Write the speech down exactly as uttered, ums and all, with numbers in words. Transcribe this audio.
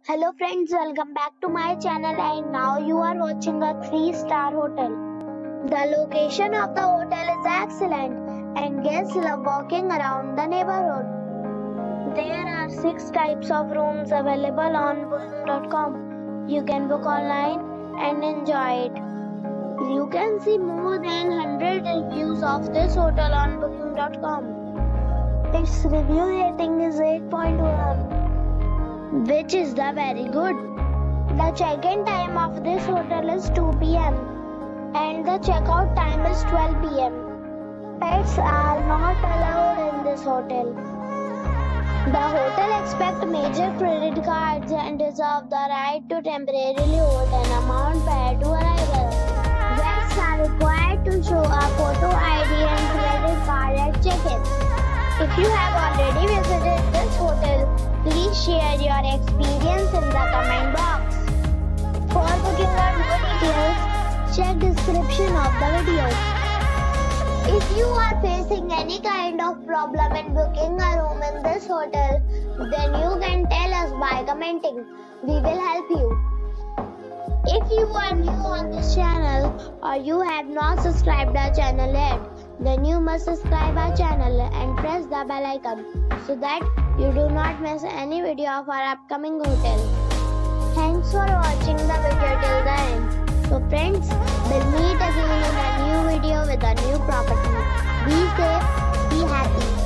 Hello friends, welcome back to my channel and now you are watching a three star hotel. The location of the hotel is excellent and guests love walking around the neighborhood. There are six types of rooms available on booking dot com. You can book online and enjoy it. You can see more than one hundred reviews of this hotel on booking dot com. Its review rating is eight point one. which is the very good. The check-in time of this hotel is two p m and the check-out time is twelve p m Pets are not allowed in this hotel. The hotel accepts major credit cards and reserves the right to temporarily hold an amount prior to arrival. Guests are required to show a photo I D and credit card at check-in. If you have already visited this hotel, please share your experience in the comment box. For booking or more details, check description of the video. If you are facing any kind of problem in booking a room in this hotel, then you can tell us by commenting. We will help you. If you are new on this channel or you have not subscribed our channel yet, then you must subscribe our channel and press the bell icon so that you do not miss any video of our upcoming hotel. Thanks for watching the video till the end. So friends, we'll meet again in a new video with a new property. Be safe, be happy.